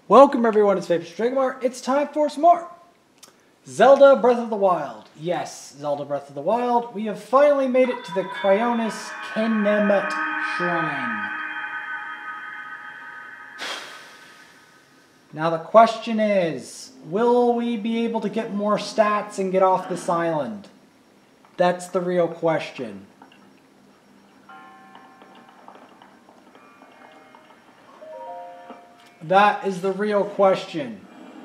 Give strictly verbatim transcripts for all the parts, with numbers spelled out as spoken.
Welcome everyone, it's Vapor Dragomar. It's time for some more Zelda Breath of the Wild. Yes, Zelda Breath of the Wild. We have finally made it to the Cryonis Kenemet Shrine. Now the question is, will we be able to get more stats and get off this island? That's the real question. That is the real question.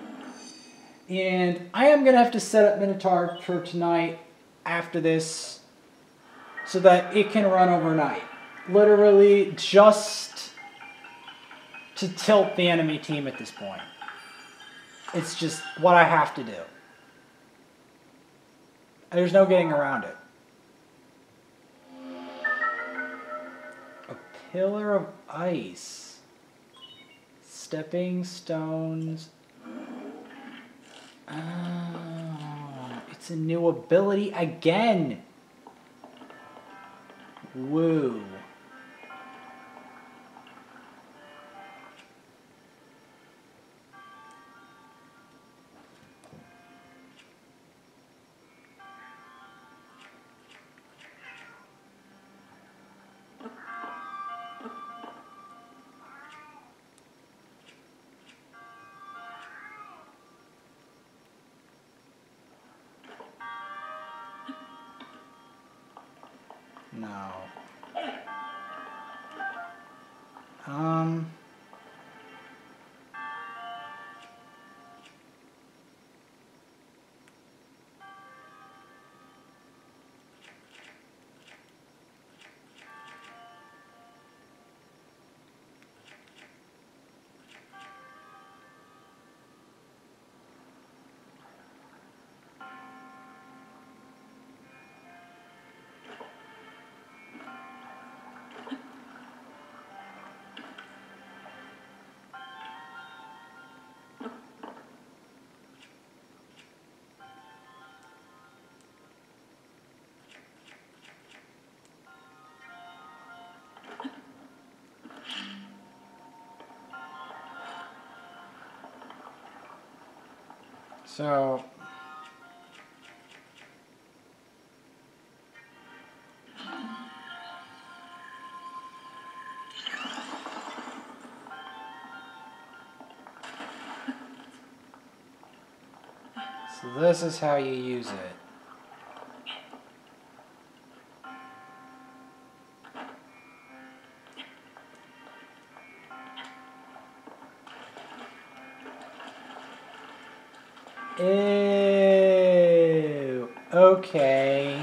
And I am going to have to set up Minotaur for tonight after this so that it can run overnight. Literally just to tilt the enemy team at this point. It's just what I have to do. There's no getting around it. A pillar of ice. Stepping stones. Oh, it's a new ability again. Woo. No. Um. So, so this is how you use it. Ew. Okay.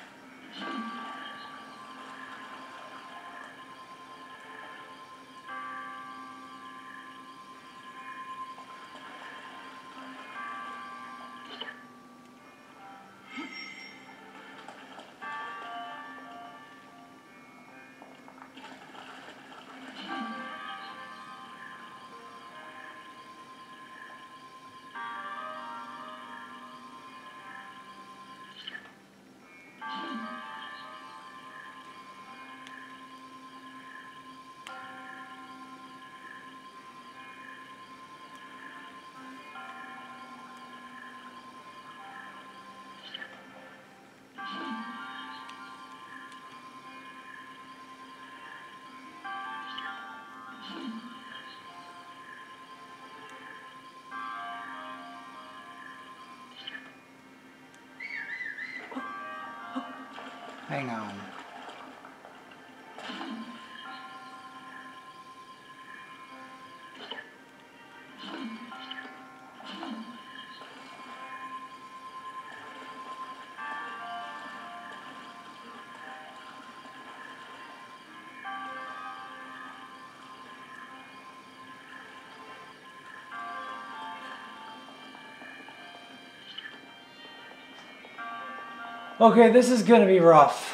Hang on. Okay, this is gonna be rough.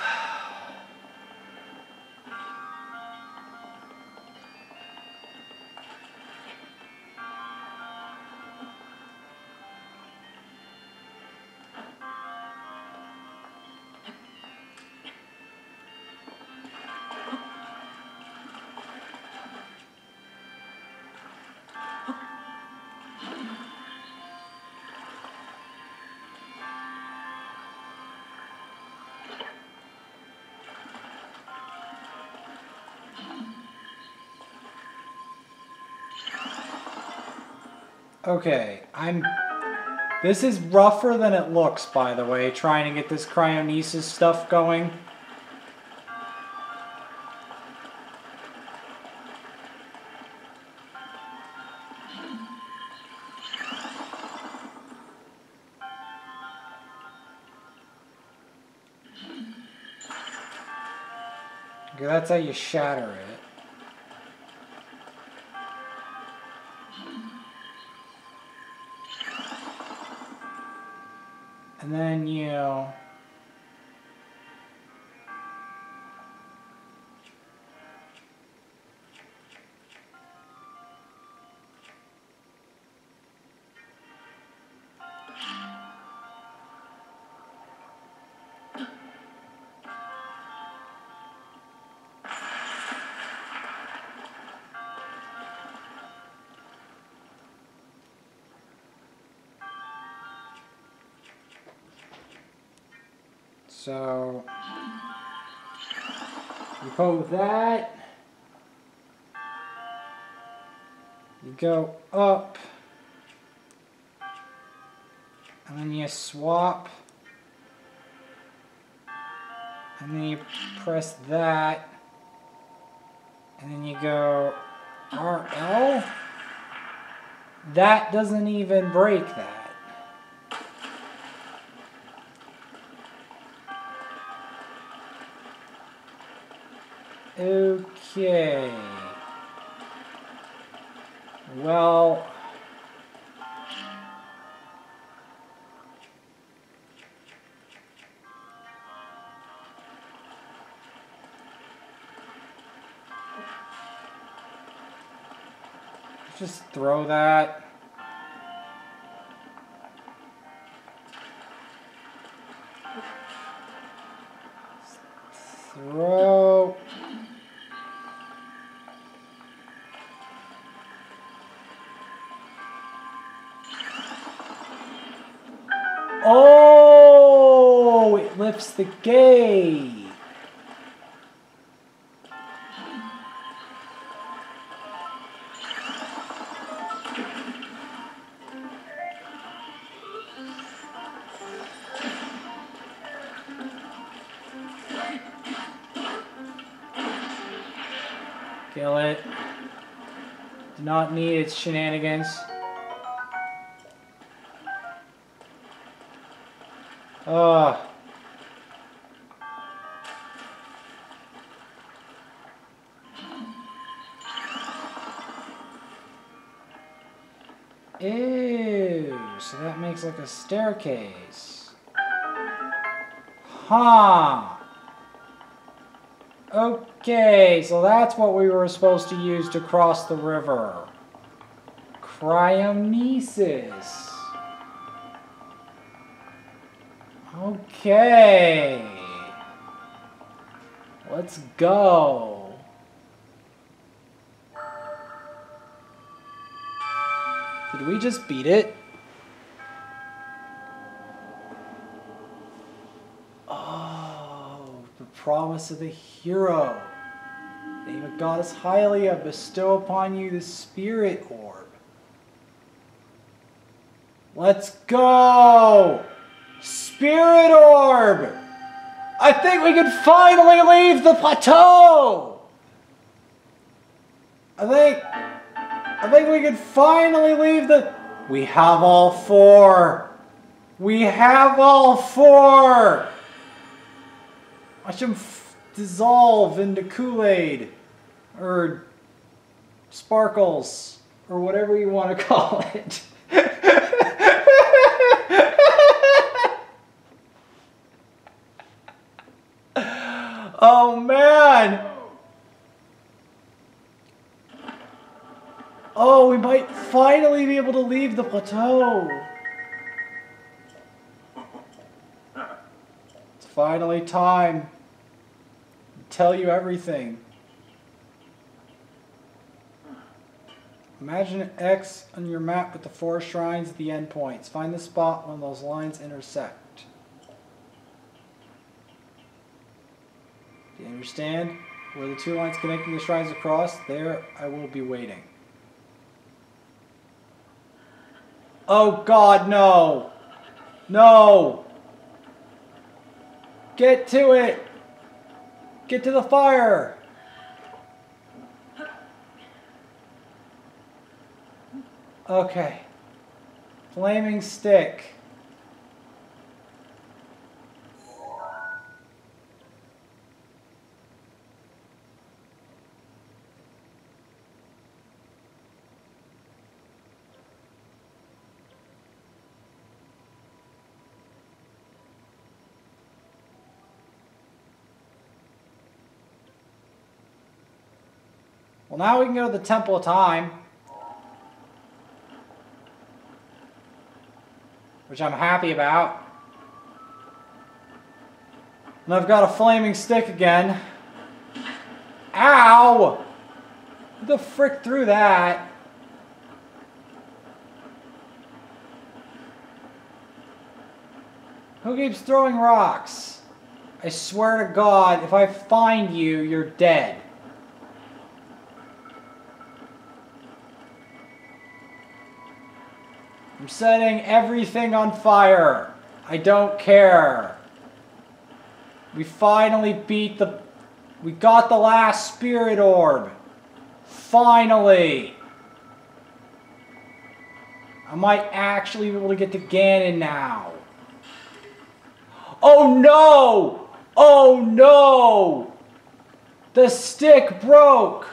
Okay, I'm... This is rougher than it looks, by the way, trying to get this cryonesis stuff going. Okay, that's how you shatter it. And then you... So, you go with that, you go up, and then you swap, and then you press that, and then you go R L. That doesn't even break that. Okay. Well, just throw that. Throw. Oh, it lifts the gate. Kill it. Do not need its shenanigans. Ugh. Ew, so that makes like a staircase. Huh. Okay, so that's what we were supposed to use to cross the river. Cryonesis. Okay. Let's go. Did we just beat it? Oh, the promise of the hero. Name of Goddess Hylia, bestow upon you the spirit orb. Let's go! Spirit orb! I think we can finally leave the plateau! I think... I think we can finally leave the... We have all four! We have all four! Watch them f dissolve into Kool-Aid. Or... Sparkles. Or whatever you want to call it. Oh man! Oh, we might finally be able to leave the plateau. It's finally time to tell you everything. Imagine an X on your map with the four shrines at the endpoints. Find the spot when those lines intersect. Do you understand? Where the two lines connecting the shrines across, there I will be waiting. Oh God, no. No. Get to it. Get to the fire. Okay. Flaming stick. Well, now we can go to the Temple of Time, which I'm happy about. And I've got a flaming stick again. Ow! Who the frick threw that? Who keeps throwing rocks? I swear to God, if I find you, you're dead. I'm setting everything on fire. I don't care. We finally beat the... We got the last spirit orb. Finally. I might actually be able to get to Ganon now. Oh no! Oh no! The stick broke!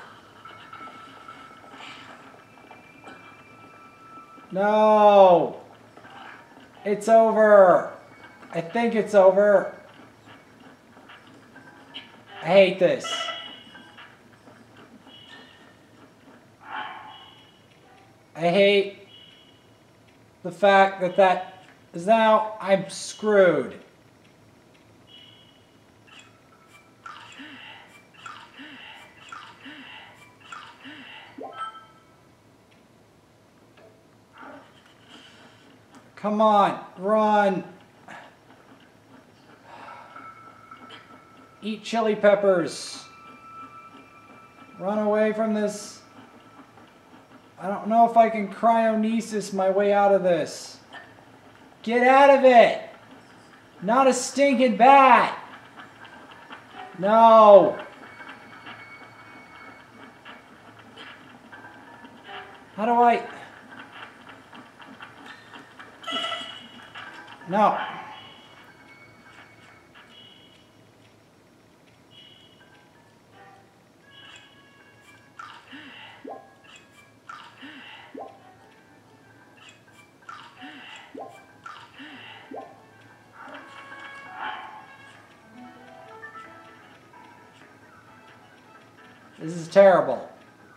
No! It's over. I think it's over. I hate this. I hate the fact that that is now I'm screwed. Come on, run. Eat chili peppers. Run away from this. I don't know if I can cryonesis my way out of this. Get out of it. Not a stinking bat. No. How do I... No. This is terrible.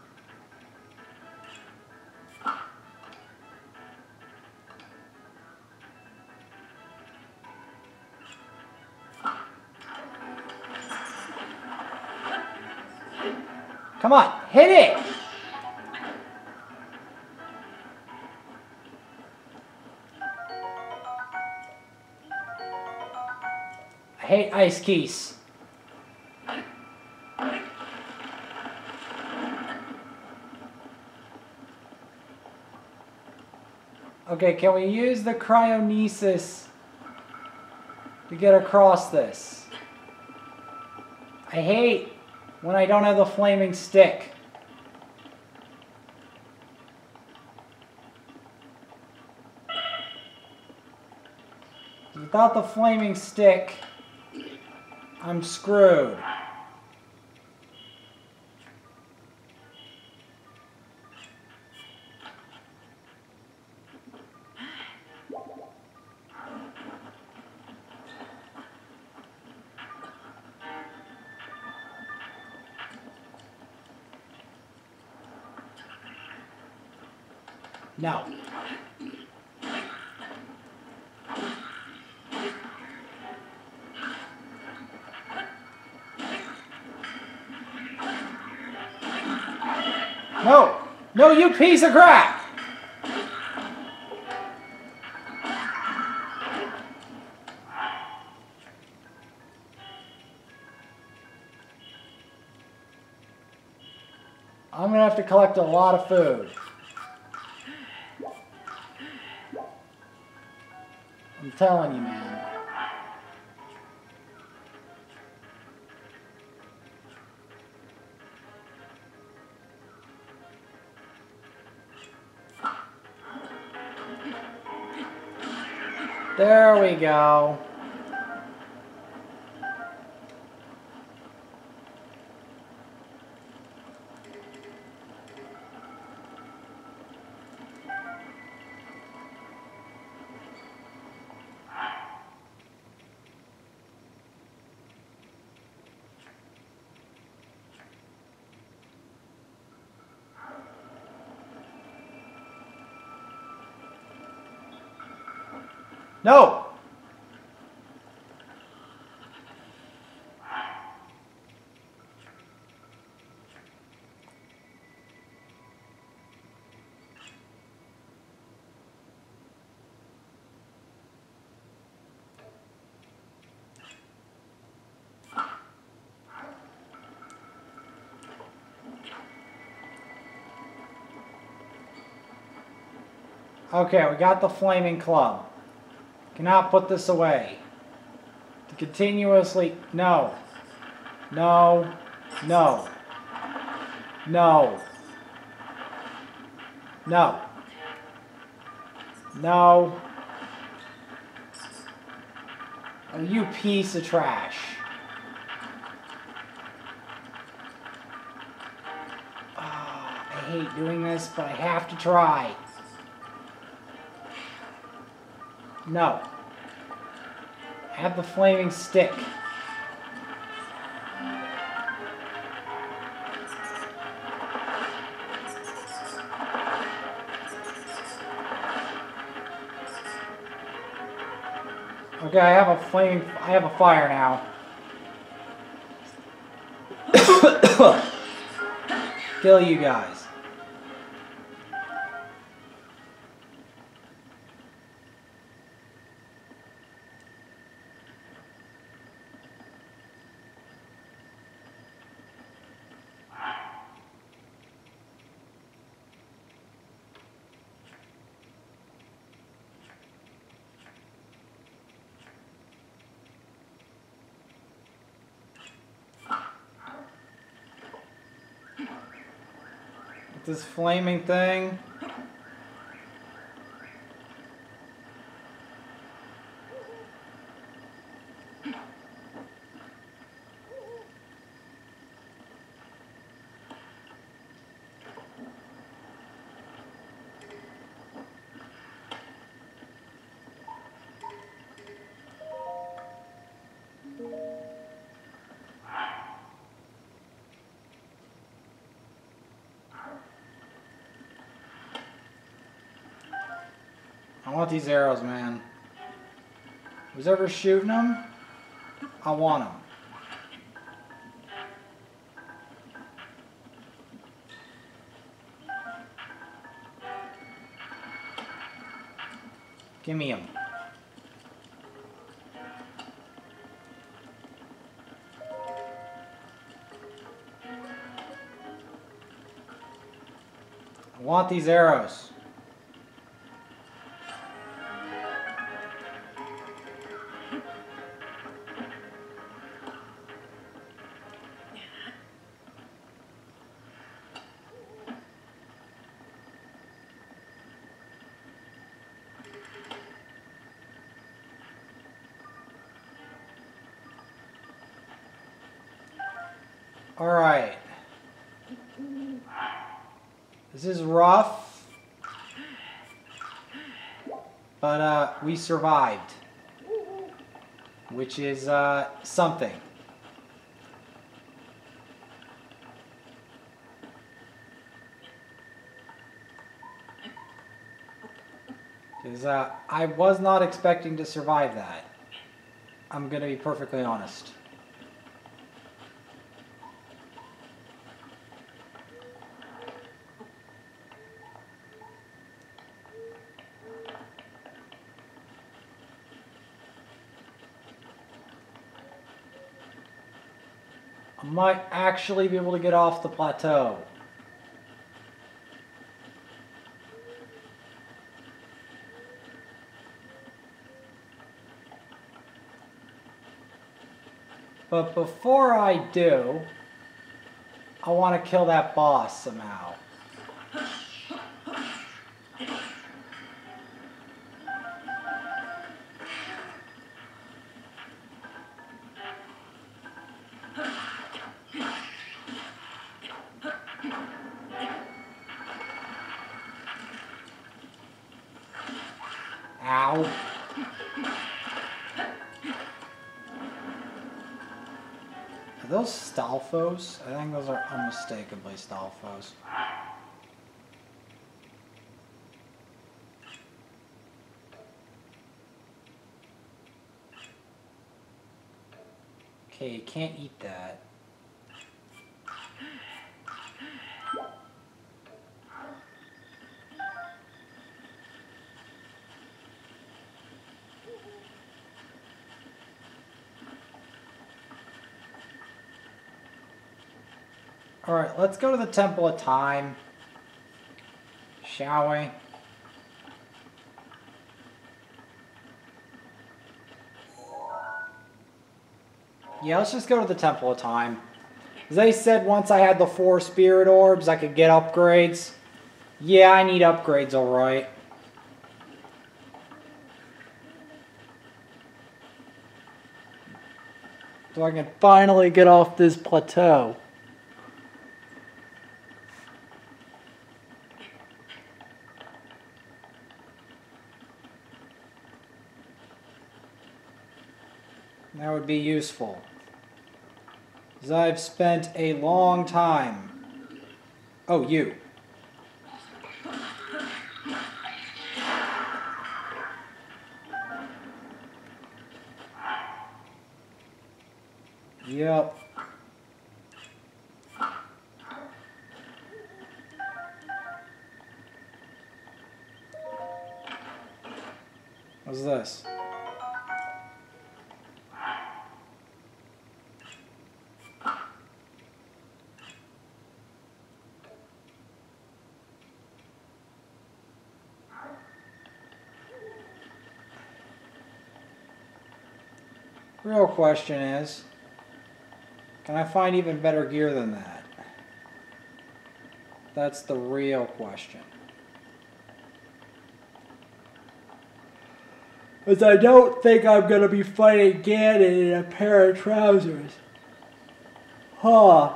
Come on, hit it! I hate ice keys. Okay, can we use the cryonesis to get across this? I hate when I don't have the flaming stick. Without the flaming stick, I'm screwed. No. No! No, you piece of crap! I'm gonna have to collect a lot of food. I'm telling you, man. There we go. No! Okay, we got the flaming club. Cannot put this away. To continuously... No. No. No. No. No. No. Oh, you piece of trash. Oh, I hate doing this, but I have to try. No. Have the flaming stick. Okay, I have a flaming, I have a fire now. Kill you guys. This flaming thing. I want these arrows, man. Who's ever shooting them? I want them. Give me them. I want these arrows. All right. This is rough, but uh, we survived, which is uh, something. Because uh, I was not expecting to survive that. I'm going to be perfectly honest. I might actually be able to get off the plateau. But before I do, I want to kill that boss somehow. Ow. Are those Stalfos? I think those are unmistakably Stalfos. Okay, you can't eat that. Alright, let's go to the Temple of Time. Shall we? Yeah, let's just go to the Temple of Time. They said once I had the four spirit orbs, I could get upgrades. Yeah, I need upgrades, alright. So I can finally get off this plateau. That would be useful. Because I've spent a long time. Oh, you. Yep. What's this? Real question is, can I find even better gear than that? That's the real question. Because I don't think I'm going to be fighting Ganon in a pair of trousers. Huh.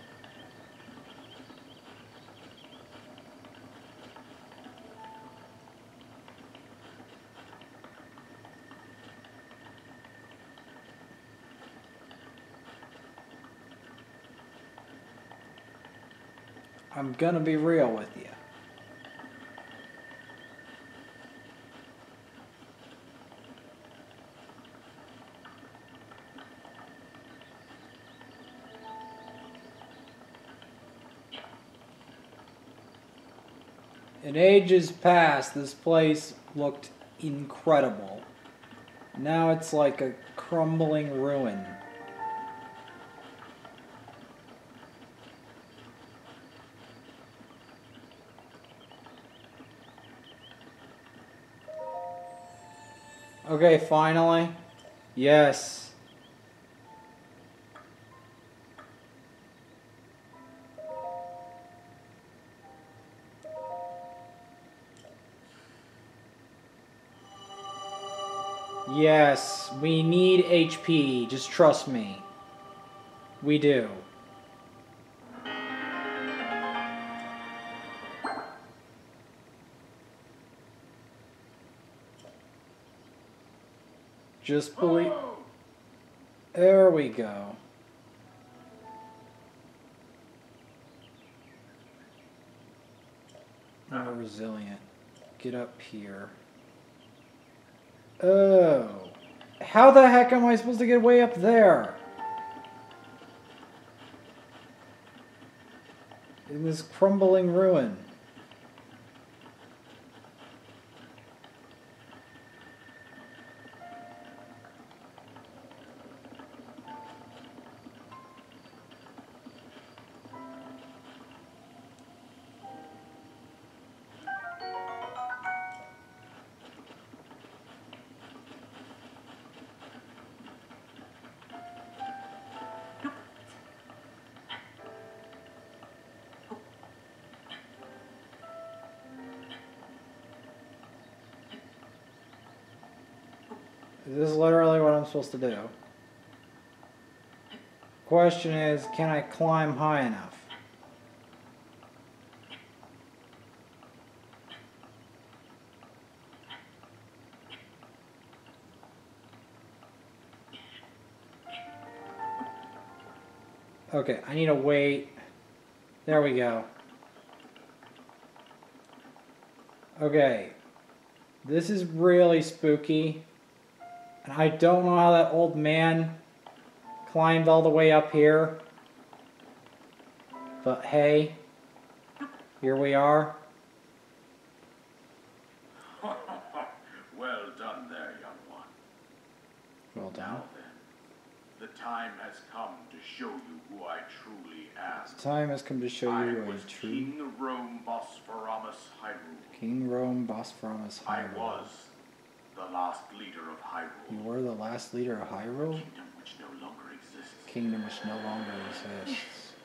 I'm gonna be real with you. In ages past, this place looked incredible. Now it's like a crumbling ruin. Okay, finally. Yes. Yes, we need H P. Just trust me. We do. Just believe. There we go. More resilient. Get up here. Oh. How the heck am I supposed to get way up there? In this crumbling ruin. Is this literally what I'm supposed to do? Question is, can I climb high enough? Okay, I need to wait. There we go. Okay. This is really spooky. And I don't know how that old man climbed all the way up here. But hey, here we are. Well done there, young one. Well done. Now then, the time has come to show you who I truly am. The time has come to show I you was a true King Rome Bosphoramus Hyrule. King Rome Bosphoramus I Hyrule. was the last leader of Hyrule. You were the last leader of Hyrule? Kingdom which no longer exists. Kingdom which no longer exists.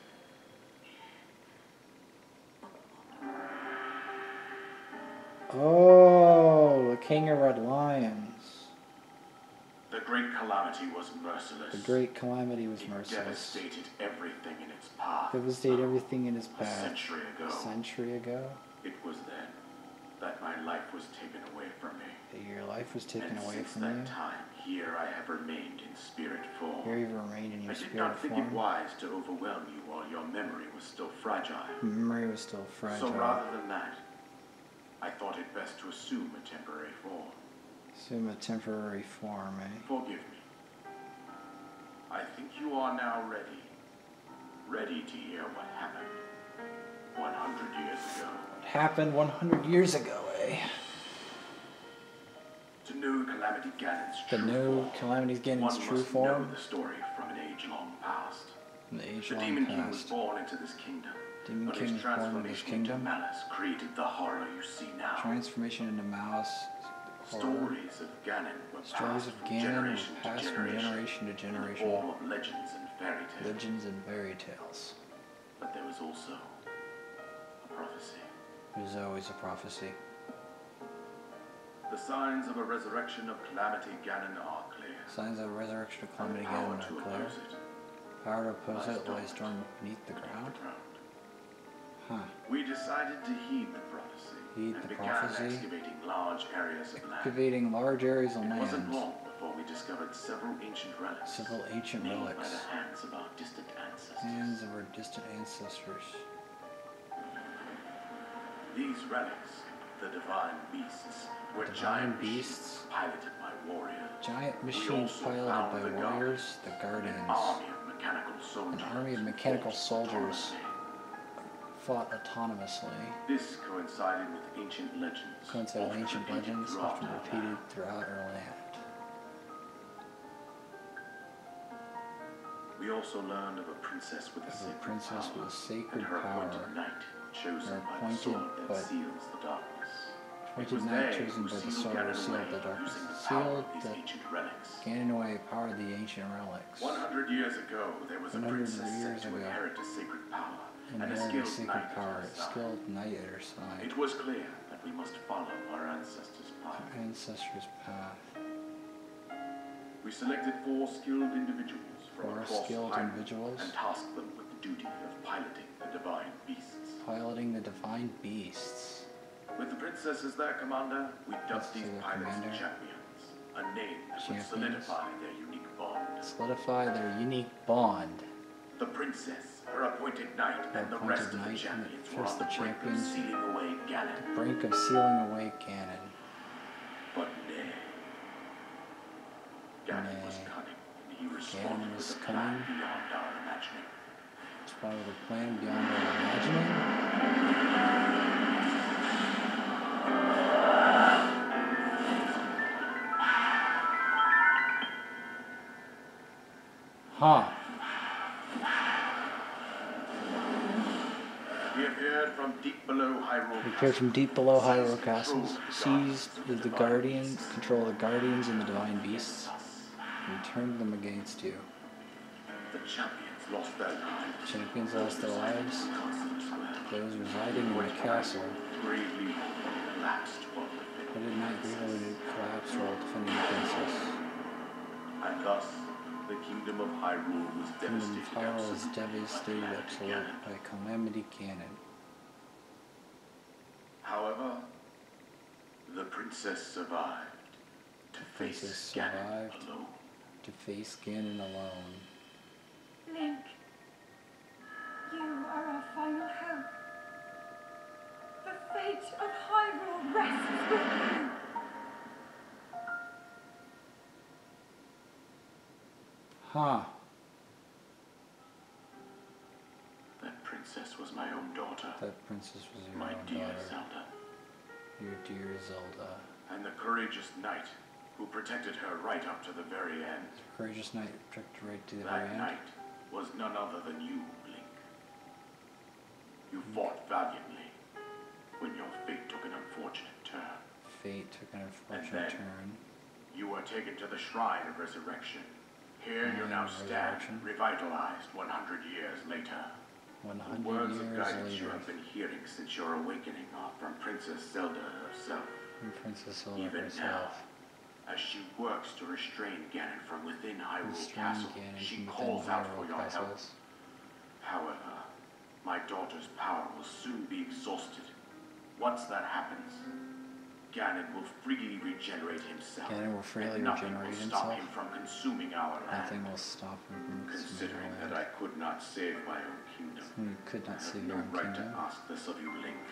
Oh, the King of Red Lions. The Great Calamity was merciless. The Great Calamity was It merciless. devastated everything in its path. Devastated everything in its A path. century ago, A century ago, it was then that my life was taken away from me. that your life was taken and away since from that you. time, here I have remained in spirit form. Here you've remained in I your did spirit not think it form. wise to overwhelm you while your memory was still fragile. Memory was still fragile. So rather than that, I thought it best to assume a temporary form. Assume a temporary form, eh? Forgive me. I think you are now ready. Ready to hear what happened one hundred years ago. What happened one hundred years ago, eh? To know Calamity Ganon's The true new form, Calamity one Ganon's true must form. know the story from an age-long past. In the The age-long Demon King was past. born into this kingdom. Demon but King his was born into this transformation into kingdom. malice created the horror you see now. Transformation into Malice. Horror. Stories of Ganon were Stories passed of from Ganon were generation to passed from generation, generation to in the generation. form of legends and fairy tales. Legends and fairy tales. But there was also a prophecy. There's always a prophecy. The signs of a resurrection of Calamity Ganon are clear. Signs of resurrection of And Calamity the power Ganon to are clear. oppose it Power to oppose lies it lies dormant dormant beneath the beneath ground. the ground. Huh. We decided to heed the prophecy Heed and the began prophecy. excavating large areas of land. Excavating large areas of It wasn't land. long before we discovered several ancient relics. Several ancient made relics. by the hands of our distant ancestors. Hands of our distant ancestors. These relics, the divine beasts, were Divine giant beasts. machines piloted by warriors. Giant We machines also piloted found by the warriors, the An Guardians. army of mechanical soldiers. An army of mechanical fought soldiers autonomously. fought autonomously. This coincided with ancient legends. Coincided with often ancient repeated legends throughout often our repeated land. throughout our land. We also learned of a princess with a Of a sacred princess power, with a sacred and her power. appointed knight, chosen Her by the appointed sword that but- seals the darkness. It Appointed was knight they chosen who by the sealed sword Ganon sealed away the darkness. using the power Sealed of these the ancient relics. Ganon away power of the ancient relics. One hundred years ago, there was a one hundred princess years set to ago. inherit a sacred power and a Inherited skilled sacred knight power, at a her side. skilled knight at her side. It was clear that we must follow our ancestors' path. Ancestors' path. We selected four skilled individuals from Four across skilled Hyrule individuals. and tasked them with the duty of piloting the divine beasts. Piloting the divine beasts. With the princess as their commander, we dubbed Princess these as their pilots commander. champions, a name that Champions. would solidify their unique bond. Solidify their unique bond. The princess, her appointed knight, Her and the appointed rest of the knight and champions the were rest on the of the brink of champions. sealing away Ganon. Brink of sealing away Ganon. But nay. Ganon was Nay. cunning, and he responded Ganon was with a plan cunning. beyond our imagining. It's probably a plan beyond our imagining. Huh. He appeared from deep below Hyrule We appeared from deep below Castle, Hyrule Castle, seized with the Guardians, control the Guardians and the Divine Beasts, and turned them against you. The champions lost their lives. Champions lost their lives. Castle Square. Those residing in the castle Bravely collapsed while who defending did not the grievely princess. collapse while defending the princess. And thus, the kingdom of Hyrule was Kingdom of devastated Hyrule was absolutely devastated by Calamity absolutely Ganon. by Calamity Ganon. However, the princess survived to face Princess Ganon survived alone. to face Ganon alone. Link, you are our final hope. The fate of Hyrule rests with you. Huh. That princess was my own daughter, That princess was your my own dear daughter. Zelda, Your dear Zelda. and the courageous knight who protected her right up to the very end. Courageous knight protected right to the very That end. knight was none other than you, Link. You fought valiantly when your fate took an unfortunate turn. Fate took an And unfortunate then- turn. You were taken to the Shrine of Resurrection. Here you Shrine now of stand, Resurrection. revitalized one hundred years later. One The hundred words of years guidance you later, have been hearing since your awakening are from Princess Zelda herself. from Princess Zelda Even herself. now, as she works to restrain Ganon from within Hyrule Restrain Castle, Ganon she from calls within out for Hyrule your help. castles. However, my daughter's power will soon be exhausted. Once that happens, Ganon will freely regenerate himself. Ganon will freely and nothing regenerate will stop himself. him from consuming our land. Nothing will stop him from consuming Considering our that I land. could not save my own kingdom, You could I not have save no your own right kingdom. to ask this of you, Link.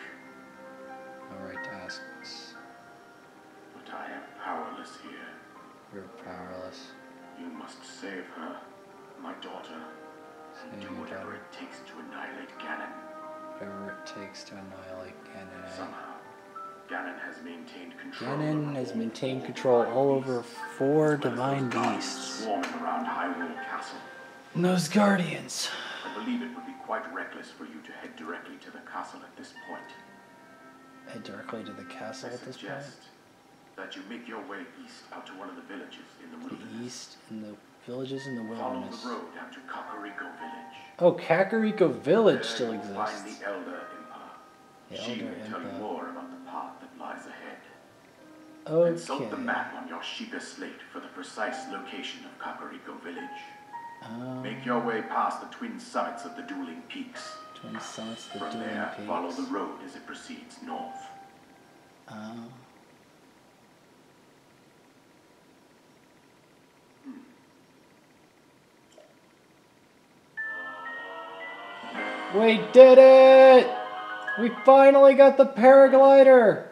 No right to ask us. But I am powerless here. We're powerless. You must save her, my daughter, and Save do your whatever daughter. it takes to annihilate Ganon. Whatever it takes to annihilate Ganon. eh? Somehow, Ganon has maintained control. Ganon over has all maintained four control divine all over beasts, four as well as divine those guardians beasts. swarming around Hyrule Castle. And those guardians. I believe it would be quite reckless for you to head directly to the castle at this point. Head directly to the castle I at this point. suggest that you make your way east out to one of the villages in the The wilderness. east and the villages in the Follow wilderness. the road down to Kakariko Village. Oh, Kakariko Village There still you'll find exists. the Elder Impa. The She Elder will tell you Impa. more about the path that lies ahead. Consult the Okay. map on your Sheikah slate for the precise location of Kakariko Village. Um, Make your way past the twin summits of the dueling peaks. Twin Summits, the From Dueling there, Peaks. follow the road as it proceeds north. Oh. We did it! We finally got the paraglider!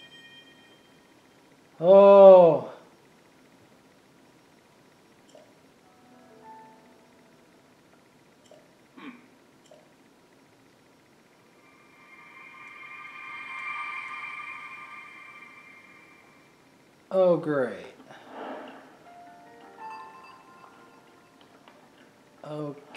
Oh. Oh, great. Okay.